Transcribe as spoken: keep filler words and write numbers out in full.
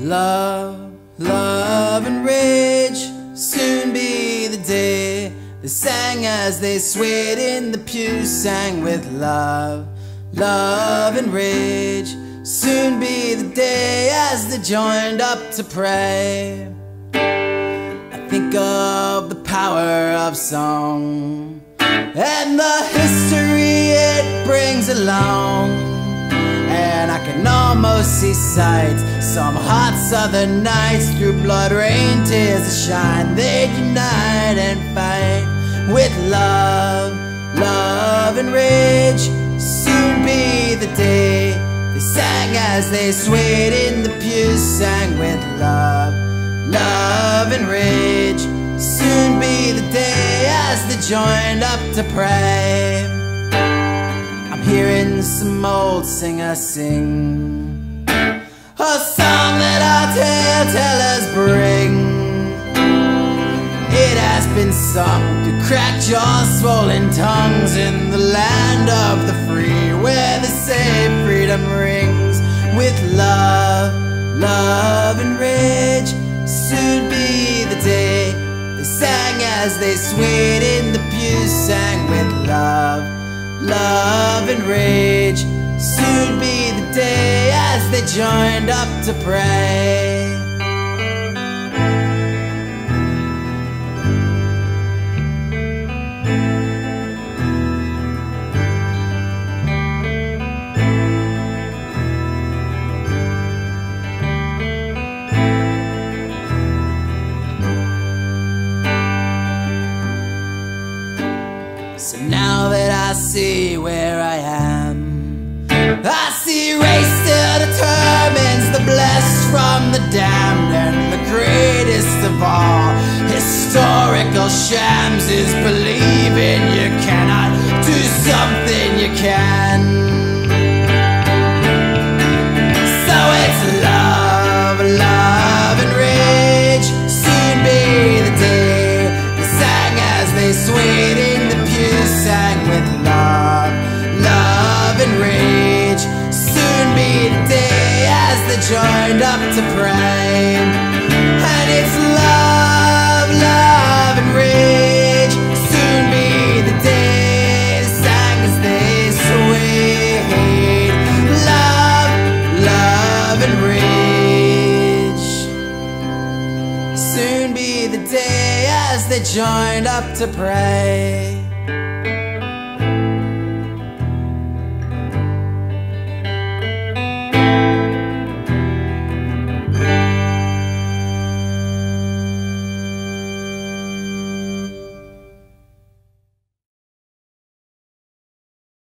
Love, love and rage, soon be the day. They sang as they swayed in the pew, sang with love, love and rage. Soon be the day as they joined up to pray. I think of the power of song and the history it brings along, and I can almost see sights, some hot southern nights, through blood, rain, tears that shine. They'd unite and fight with love, love and rage. Soon be the day. They sang as they swayed in the pews, sang with love, love and rage. Soon be the day as they joined up to pray. I'm hearing some old singer sing a song that our tale-tellers bring. It has been sung to cracked jaws, swollen tongues, in the land of the free, where they say freedom rings with love, love and rage. Soon be the day. They sang as they swayed in the pews, sang with love, love and rage. Soon be the day as they joined up to pray. So now that I see where I am, I see race still determines the blessed from the damned, and the greatest of all historical shams is believing you cannot do something you can. So it's love, love and rage. Soon be the day. They sang as they swayed in the pews, sang with love, love and rage. Soon be the day as they joined up to pray. And it's love, love and rage. Soon be the day. They sang as they swayed. Love, love and rage. Soon be the day as they joined up to pray.